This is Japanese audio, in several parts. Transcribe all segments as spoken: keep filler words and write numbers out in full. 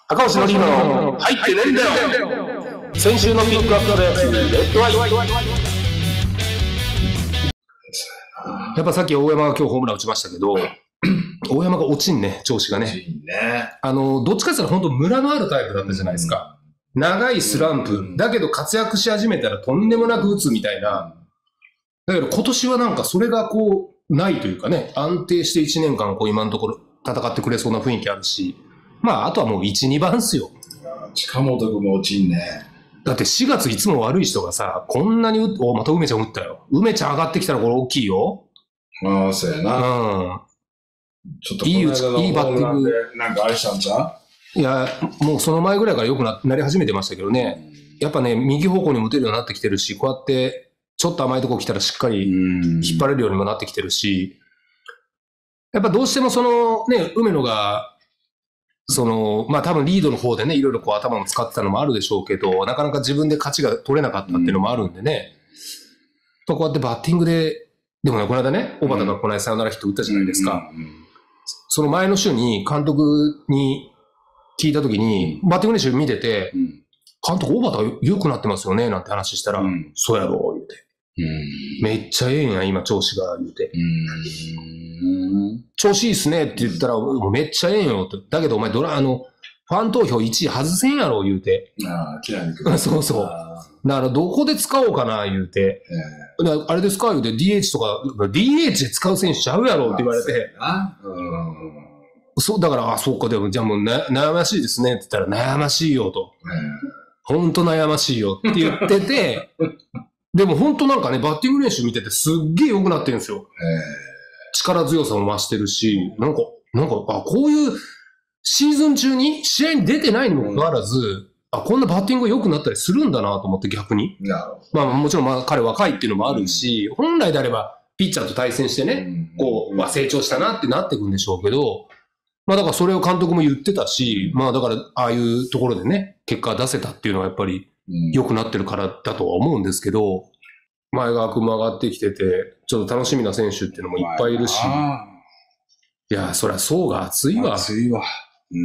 赤星のリーの入ってねえんだよ。先週のピックアップでレッドアイ。やっぱさっき大山が今日ホームラン打ちましたけど、大山が落ちんね、調子がね。 ね、あの、どっちかっていうと本当ムラのあるタイプだったじゃないですか。うん、長いスランプ、うん、だけど活躍し始めたらとんでもなく打つみたいな。だけど今年はなんかそれがこう、ないというかね、安定していちねんかんこう今のところ戦ってくれそうな雰囲気あるし、まああとはもういち、にばんっすよ。 近本君も落ちんね。 だってしがついつも悪い人がさ、こんなに打っ、お、また梅ちゃん打ったよ。梅ちゃん上がってきたらこれ大きいよ。 ああ、そうやな。うん。ちょっといい打ち、いいバッティング。なんかあれしたんちゃう？いや、もうその前ぐらいから良く な, なり始めてましたけどね。やっぱね、右方向にも打てるようになってきてるし、こうやって、ちょっと甘いとこ来たらしっかり引っ張れるようにもなってきてるし、やっぱどうしてもそのね、梅野が、その、まあ多分リードの方でね、いろいろこう頭も使ってたのもあるでしょうけど、なかなか自分で勝ちが取れなかったっていうのもあるんでね、とこうやってバッティングで、でもね、この間ね、小畑がこの間サヨナラヒット打ったじゃないですか。その前の週に監督に聞いたときに、バッティング練習見てて、監督、小畑良くなってますよね、なんて話したら、うん、そうやろ、言うて。うん、めっちゃええんや、今、調子が、言うて。うん、調子いいっすねって言ったら、もうめっちゃええんよ、と。だけど、お前、ドラ、あの、ファン投票いちい外せんやろ、言うて。 ああ、嫌いに来る。 そうそう。だから、どこで使おうかな、言うて。えー、あれですか、言うて、ディーエイチ とか、ディーエイチ で使う選手ちゃうやろ、って言われて。うん、そう、だから、あ、そうか、でも、じゃあもうな、悩ましいですね、って言ったら、悩ましいよ、と。ほんと悩ましいよ、って言ってて、でも本当なんかね、バッティング練習見ててすっげえ良くなってるんですよ。力強さも増してるし、なんか、なんか、あ、こういうシーズン中に試合に出てないにもかかわらず、うん、あ、こんなバッティングが良くなったりするんだなと思って逆に。まあもちろんまあ彼若いっていうのもあるし、うん、本来であればピッチャーと対戦してね、うん、こう、まあ成長したなってなっていくんでしょうけど、まあだからそれを監督も言ってたし、まあだからああいうところでね、結果出せたっていうのはやっぱり、良くなってるからだとは思うんですけど、前川君も上がってきてて、ちょっと楽しみな選手っていうのもいっぱいいるし、いや、そりゃ層が厚いわ。 厚いわ。 うん、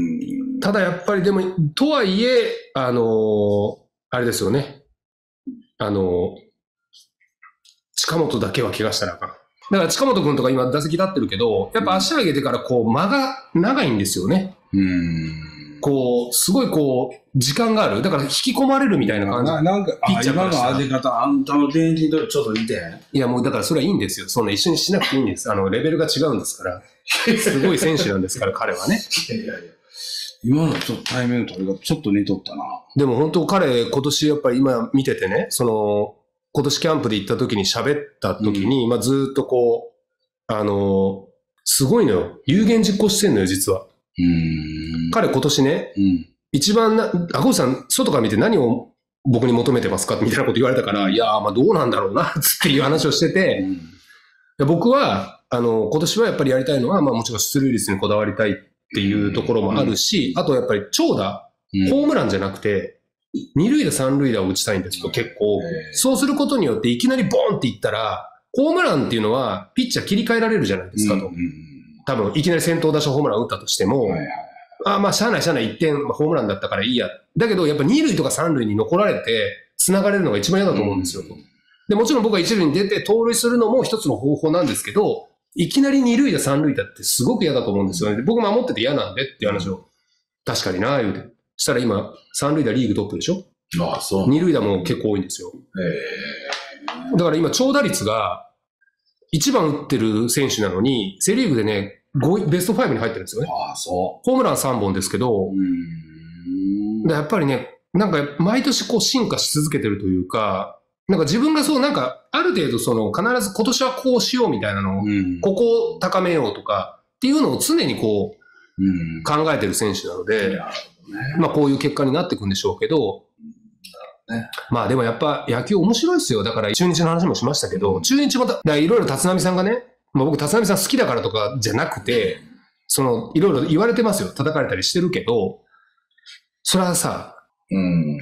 ただやっぱりでも、とはいえ、あのー、あれですよね。あのー、近本だけは怪我したらあかん。だから近本君とか今打席立ってるけど、やっぱ足上げてからこう間が長いんですよね。うんこう、すごいこう、時間がある。だから引き込まれるみたいな感じ。 ななんか、ピッチャー今の当て方、あんたの現役とちょっと似て。 いやもうだからそれはいいんですよ。そんな一緒にしなくていいんです。あの、レベルが違うんですから。すごい選手なんですから、彼はね。いやいやいや。 今のちょっと対面の取り方、ちょっと似とったな。 でも本当彼、今年やっぱり今見ててね、その、今年キャンプで行った時に喋った時に、うん、まあずっとこう、あの、すごいのよ。有言実行してんのよ、実は。うん彼今年ね、うん、一番な、赤星さん、外から見て何を僕に求めてますかみたいなこと言われたから、うん、いやー、まあどうなんだろうな、っていう話をしてて、うん、いや僕は、あの、今年はやっぱりやりたいのは、まあもちろん出塁率にこだわりたいっていうところもあるし、うん、あとやっぱり長打、うん、ホームランじゃなくて、二塁打三塁打を打ちたいんですよ、結構。そうすることによっていきなりボーンっていったら、ホームランっていうのはピッチャー切り替えられるじゃないですかと。うん多分、いきなり先頭打者ホームラン打ったとしても、はいはい、あまあ、しゃあないしゃあないいってん、まあ、ホームランだったからいいや。だけど、やっぱ二塁とか三塁に残られて、繋がれるのが一番嫌だと思うんですよ。うん、で、もちろん僕は一塁に出て盗塁するのも一つの方法なんですけど、いきなり二塁打三塁打ってすごく嫌だと思うんですよね。で僕守ってて嫌なんでっていう話を、確かにな言うて。したら今、三塁打リーグトップでしょ？ ああ、そう。 二塁打も結構多いんですよ。へだから今、長打率が、一番打ってる選手なのに、セリーグでね、ごい、ベストファイブに入ってるんですよね。 ああ、そう。 ホームランさんぼんですけど、うんやっぱりね、なんか毎年こう進化し続けてるというか、なんか自分がそうなんか、ある程度その必ず今年はこうしようみたいなのを、ここを高めようとかっていうのを常にこう、うん、考えてる選手なので、ね、まあこういう結果になっていくんでしょうけど、ね、まあでもやっぱ野球面白いですよ。だから中日の話もしましたけど、中日また、いろいろ立浪さんがね、まあ僕立浪さん好きだからとかじゃなくて、そのいろいろ言われてますよ。叩かれたりしてるけど、それはさ、うん、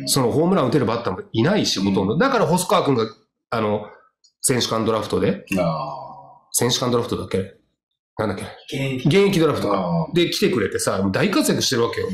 そのホームラン打てるバッターもいないし、ほとんど。だから細川君が、あの、選手間ドラフトで、選手間ドラフトだっけなんだっけ現役ドラフトか。で来てくれてさ、大活躍してるわけよ。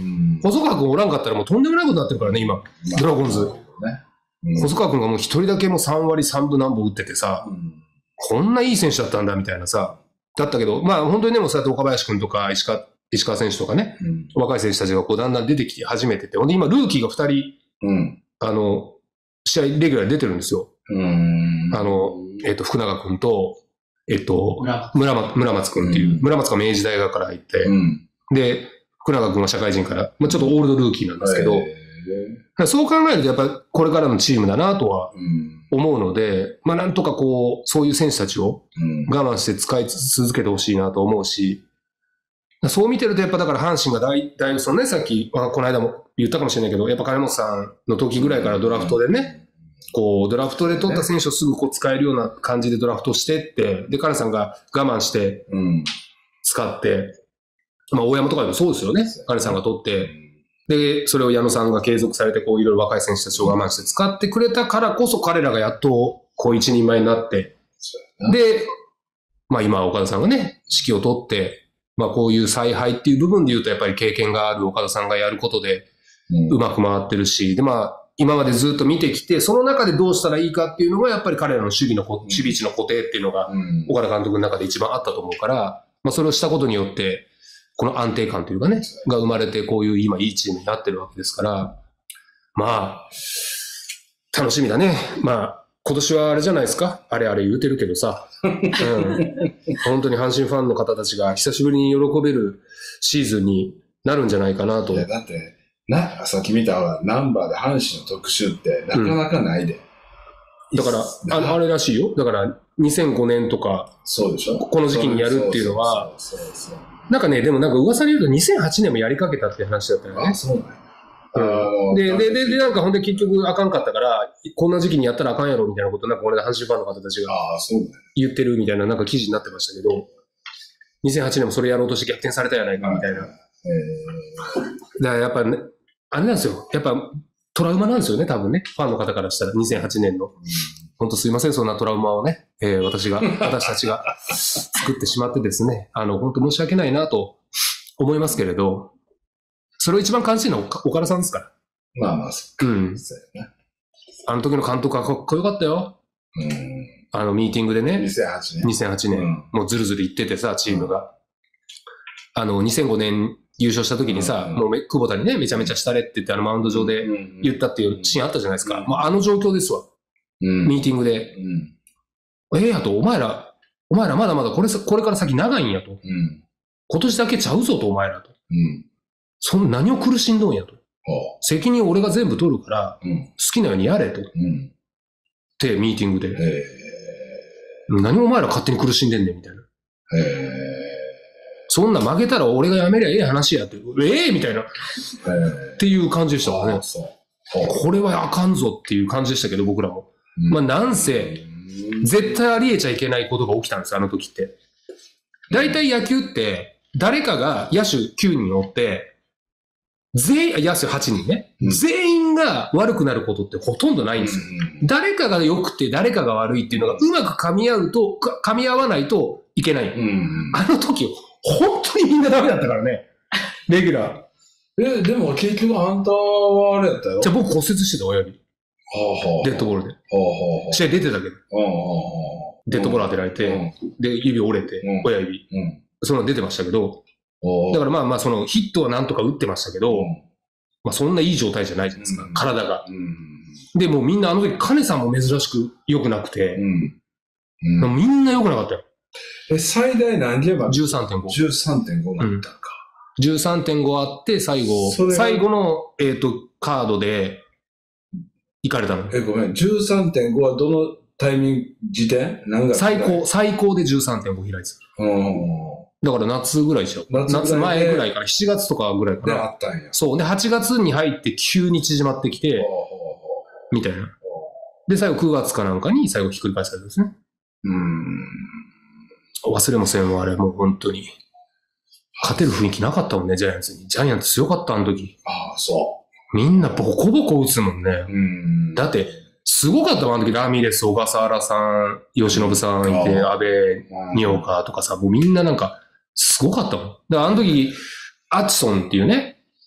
細川君おらんかったらもうとんでもないことになってるからね、今。ドラゴンズ。 ねうん、 細川君がもう一人だけもうさんわりさんぶ何本打っててさ、うん、こんないい選手だったんだみたいなさ、だったけど、まあ本当にね、もうそうやって岡林君とか石川、石川選手とかね、うん、若い選手たちがこうだんだん出てきて始めてて、ほんで今ルーキーがふたり、うん、あの、試合レギュラーに出てるんですよ。うんあの、えっと、福永君と、えっと、村松、村松君っていう、うん、村松が明治大学から入って、うん、で、福永君は社会人から、まあ、ちょっとオールドルーキーなんですけど、そう考えるとやっぱりこれからのチームだなとは思うので、うん、まあなんとかこう、そういう選手たちを我慢して使い続けてほしいなと思うし、そう見てるとやっぱだから阪神がだい、だいぶそのね、さっき、まあ、この間も言ったかもしれないけど、やっぱ金本さんの時ぐらいからドラフトでね、こう、ドラフトで取った選手をすぐこう使えるような感じでドラフトしてって、で、金さんが我慢して使って、まあ大山とかでもそうですよね。金さんが取って、で、それを矢野さんが継続されて、こう、いろいろ若い選手たちを我慢して使ってくれたからこそ、彼らがやっと、こう、一人前になって、で、まあ今、岡田さんがね、指揮を取って、まあこういう采配っていう部分で言うと、やっぱり経験がある岡田さんがやることで、うまく回ってるし、で、まあ、今までずっと見てきて、その中でどうしたらいいかっていうのが、やっぱり彼らの守備の、守備位置の固定っていうのが、岡田監督の中で一番あったと思うから、まあそれをしたことによって、この安定感というかね、が生まれて、こういう今いいチームになってるわけですから、まあ、楽しみだね。まあ、今年はあれじゃないですか。あれあれ言うてるけどさ、うん、本当に阪神ファンの方たちが久しぶりに喜べるシーズンになるんじゃないかなと。 いや、だって、な、さっき見たナンバーで阪神の特集ってなかなかないで。 うん、だから、あ、あれらしいよ。だから、にせんごねんとか、 そうでしょ、 この時期にやるっていうのは、なんかね、でもなんか噂に言うとにせんはちねんもやりかけたって話だったよね。 あ、そうなんや。 うん、で、で、で、で、なんかほんで結局あかんかったから、こんな時期にやったらあかんやろみたいなこと、なんか俺の阪神ファンの方たちが言ってるみたいななんか記事になってましたけど、にせんはちねんもそれやろうとして逆転されたやないかみたいな。だからやっぱね、あれなんですよ。やっぱトラウマなんですよね、多分ね。ファンの方からしたらにせんはちねんの。本当すいません、そんなトラウマをね、えー、私が、私たちが作ってしまってですね、あの、本当申し訳ないなと思いますけれど、それを一番感じてるのは岡田さんですから。 まあまあ、 うん。あの時の監督はかっこよかったよ。うん。あのミーティングでね。 にせんはちねん。 にせんはちねん。うん、もうずるずる言っててさ、チームが。うん、あの、にせんごねん優勝した時にさ、うん、もう久保田にね、めちゃめちゃしたれって言って、あのマウンド上で言ったっていうシーンあったじゃないですか。うん、もうあの状況ですわ。うん、ミーティングで。うん、ええやと、お前ら、お前らまだまだこれ、これから先長いんやと。うん、今年だけちゃうぞと、お前らと。うんその何を苦しんどんやと。責任俺が全部取るから、うん、好きなようにやれと。うん、ってミーティングで。何お前ら勝手に苦しんでんねんみたいな。そんな負けたら俺がやめりゃええ話やって。ええみたいな。っていう感じでしたからね。これはあかんぞっていう感じでしたけど、僕らも。うん、まあなんせ、絶対ありえちゃいけないことが起きたんですよ、あの時って。大体野球って、誰かが野手きゅうにんおって、全員、野手はちにんね、うん。全員が悪くなることってほとんどないんですよ。うん、誰かが良くて誰かが悪いっていうのがうまく噛み合うと、噛み合わないといけない。うん、あの時、本当にみんなダメだったからね。レギュラー。え、でも結局あんたはあれやったよ。 じゃあ僕骨折してた親指。はあはあ、 デッドボールで。はあはあ、試合出てたけど。はあはあ、デッドボール当てられて、うん、で、指折れて、うん、親指。うん、そんなの出てましたけど、だからまあまあそのヒットはなんとか打ってましたけど、うん、まあそんないい状態じゃないじゃないですか、うん、体が、うん。で、もうみんなあの時、金さんも珍しく良くなくて、うんうん、みんな良くなかったよ。 え、最大何ゲーム ?じゅうさんてんご。 じゅうさんてんご なったか。 うん、じゅうさんてんご あって、最後、最後の、えっと、カードで、行かれたの。 え、ごめん。じゅうさんてんご はどのタイミング、時点何月最高、最高で じゅうさんてんご 開いてた。うんだから夏ぐらいでしょ。夏, 夏前ぐらいから、しちがつとかぐらいかな。 で、あったんや。 そう。で、はちがつに入って急に縮まってきて、みたいな。で、最後くがつかなんかに最後ひっくり返されるんですね。うん。忘れもせんわ、あれ、もう本当に。勝てる雰囲気なかったもんね、ジャイアンツに。ジャイアンツ強かった、あの時。 ああ、そう。 みんなボコボコ打つもんね。うん。だって、すごかったもん、あの時、ラミレス、小笠原さん、吉信さんいて、安倍、二岡とかさ、もうみんななんか、すごかったもん。だからあの時、アチソンっていうね、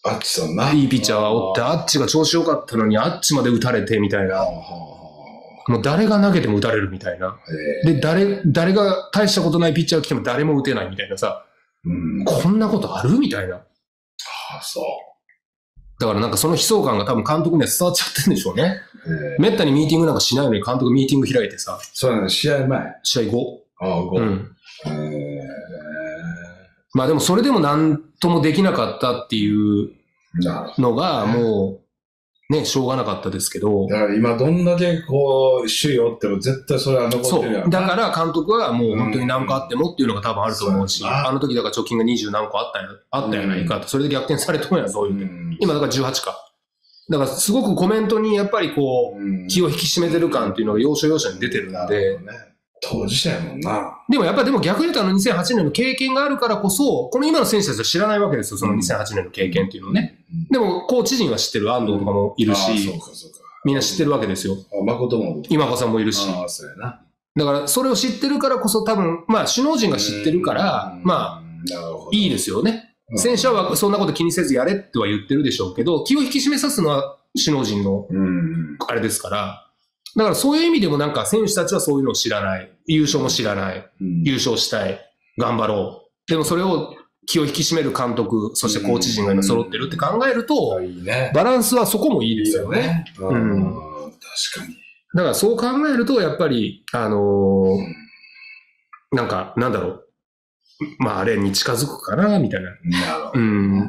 あっちさんな。 いいピッチャーがおって、あっちが調子良かったのに、あっちまで打たれてみたいな。もう誰が投げても打たれるみたいな。で、誰、誰が大したことないピッチャーが来ても誰も打てないみたいなさ。うん、こんなことあるみたいな。 ああ、そう。 だからなんかその悲壮感が多分監督には伝わっちゃってるんでしょうね。めったにミーティングなんかしないのに監督ミーティング開いてさ。 そうね、試合前。 試合後。 ああ、後。うん。えー、まあでもそれでも何ともできなかったっていうのがもうね、しょうがなかったですけど。 だから今どんだけこう、首位を追っても絶対それは残ってるやん。 そう。だから監督はもう本当に何個あってもっていうのが多分あると思うし、うん、あの時だから貯金がにじゅう何個あったや、あったやないかと。それで逆転されたんや、そういう、うん。今だからじゅうはちか。だからすごくコメントにやっぱりこう、気を引き締めてる感っていうのが要所要所に出てるんで。 当事者やもんな。 でもやっぱりでも逆に言うとあのにせんはちねんの経験があるからこそ、この今の選手たちは知らないわけですよ、そのにせんはちねんの経験っていうのをね。うん、でもコーチ陣は知ってる、安藤とかもいるし、うん、そうかそうか、みんな知ってるわけですよ。 あ、誠も。 今子さんもいるし。 ああ、そうやな。 だからそれを知ってるからこそ多分、まあ首脳陣が知ってるから、まあ、いいですよね。選手はそんなこと気にせずやれっては言ってるでしょうけど、気を引き締めさすのは首脳陣のあれですから、だからそういう意味でもなんか選手たちはそういうのを知らない。優勝も知らない。優勝したい。頑張ろう。でもそれを気を引き締める監督、そしてコーチ陣が今揃ってるって考えると、バランスはそこもいいですよね。 うん、確かに。 だからそう考えると、やっぱり、あのー、なんか、なんだろう。まああれに近づくかな、みたいな。うん、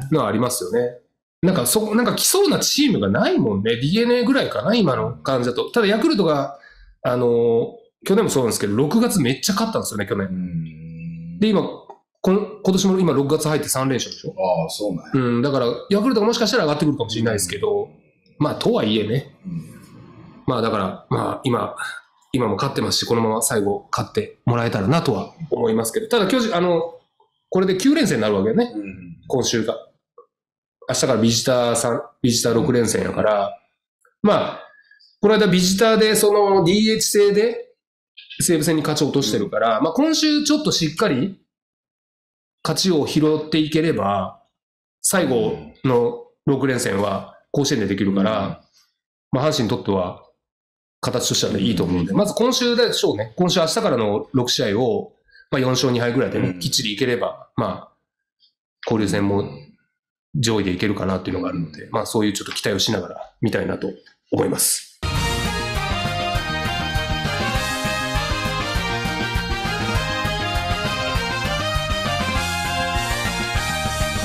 のはありますよね。なんかそ、なんか来そうなチームがないもんね。ディーエヌエー ぐらいかな、今の感じだと。ただヤクルトが、あのー、去年もそうなんですけど、ろくがつめっちゃ勝ったんですよね、去年。で、今、この今年も今ろくがつ入ってさん連勝でしょ。 ああ、そうなんや。 うん、だから、ヤクルトがもしかしたら上がってくるかもしれないですけど、まあ、とはいえね。まあ、だから、まあ、今、今も勝ってますし、このまま最後勝ってもらえたらなとは思いますけど、ただ巨人、あの、これできゅう連戦になるわけよね、今週が。明日からビジターさん、ビジターろく連戦やから、まあ、この間ビジターでその ディーエイチ 制で西武戦に勝ち落としてるから、まあ今週ちょっとしっかり勝ちを拾っていければ、最後のろく連戦は甲子園でできるから、まあ阪神にとっては形としてはいいと思うんで、まず今週でしょうね。今週明日からのろく試合を、まあよん勝に敗ぐらいでね、きっちりいければ、まあ、交流戦も上位でいけるかなっていうのがあるので、まあそういうちょっと期待をしながら見たいなと思います。